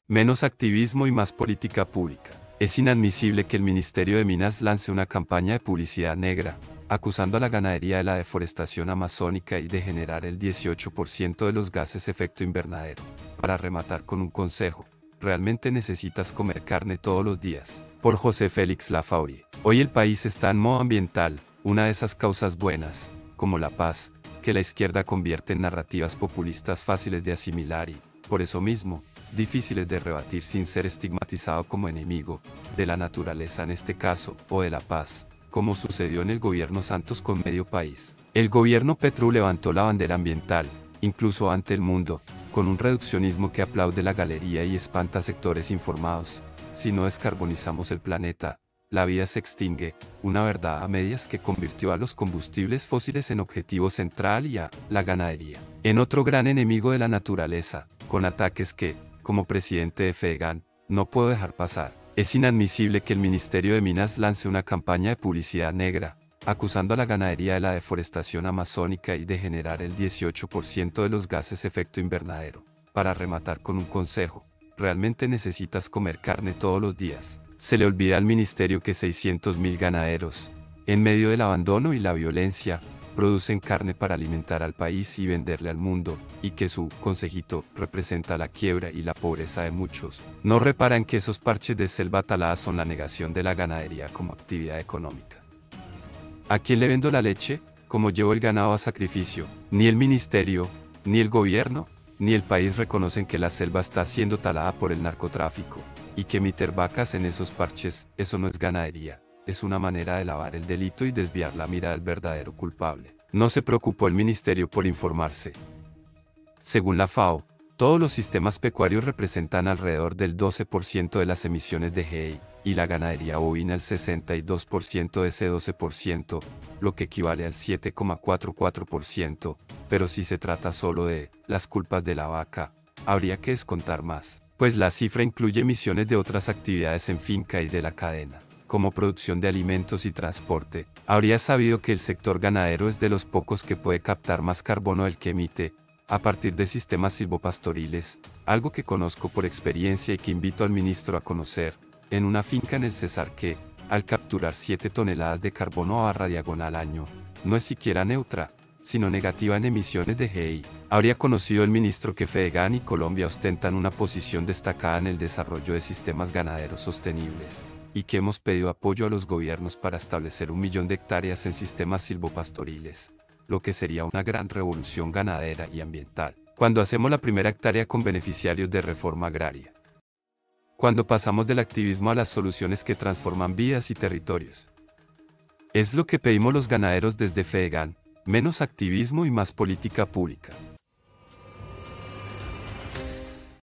Menos activismo y más política pública. Es inadmisible que el Ministerio de Minas lance una campaña de publicidad negra, acusando a la ganadería de la deforestación amazónica y de generar el 18% de los gases efecto invernadero. Para rematar con un consejo, ¿realmente necesitas comer carne todos los días? Por José Félix Lafaurie. Hoy el país está en modo ambiental, una de esas causas buenas, como la paz, que la izquierda convierte en narrativas populistas fáciles de asimilar y, por eso mismo, difíciles de rebatir sin ser estigmatizado como enemigo de la naturaleza en este caso, o de la paz, como sucedió en el gobierno Santos con medio país. El gobierno Petro levantó la bandera ambiental, incluso ante el mundo, con un reduccionismo que aplaude la galería y espanta a sectores informados. Si no descarbonizamos el planeta, la vida se extingue, una verdad a medias que convirtió a los combustibles fósiles en objetivo central y a la ganadería en otro gran enemigo de la naturaleza, con ataques que, como presidente de FEDEGAN, no puedo dejar pasar. Es inadmisible que el Ministerio de Minas lance una campaña de publicidad negra, acusando a la ganadería de la deforestación amazónica y de generar el 18% de los gases efecto invernadero. Para rematar con un consejo, ¿realmente necesitas comer carne todos los días? Se le olvida al ministerio que 600.000 ganaderos, en medio del abandono y la violencia, producen carne para alimentar al país y venderle al mundo, y que su consejito representa la quiebra y la pobreza de muchos. No reparan que esos parches de selva talada son la negación de la ganadería como actividad económica. ¿A quién le vendo la leche? ¿Cómo llevo el ganado a sacrificio? Ni el ministerio, ni el gobierno, ni el país reconocen que la selva está siendo talada por el narcotráfico, y que meter vacas en esos parches, eso no es ganadería. Es una manera de lavar el delito y desviar la mira del verdadero culpable. No se preocupó el ministerio por informarse. Según la FAO, todos los sistemas pecuarios representan alrededor del 12% de las emisiones de GEI, y la ganadería bovina el 62% de ese 12%, lo que equivale al 7,44%, pero si se trata solo de las culpas de la vaca, habría que descontar más, pues la cifra incluye emisiones de otras actividades en finca y de la cadena, como producción de alimentos y transporte. Habría sabido que el sector ganadero es de los pocos que puede captar más carbono del que emite, a partir de sistemas silvopastoriles, algo que conozco por experiencia y que invito al ministro a conocer, en una finca en el Cesar que, al capturar 7 toneladas de carbono a barra diagonal al año, no es siquiera neutra, sino negativa en emisiones de GEI. Habría conocido el ministro que FEDEGAN y Colombia ostentan una posición destacada en el desarrollo de sistemas ganaderos sostenibles, y que hemos pedido apoyo a los gobiernos para establecer 1 millón de hectáreas en sistemas silvopastoriles, lo que sería una gran revolución ganadera y ambiental, cuando hacemos la primera hectárea con beneficiarios de reforma agraria. Cuando pasamos del activismo a las soluciones que transforman vidas y territorios. Es lo que pedimos los ganaderos desde FEDEGAN, menos activismo y más política pública.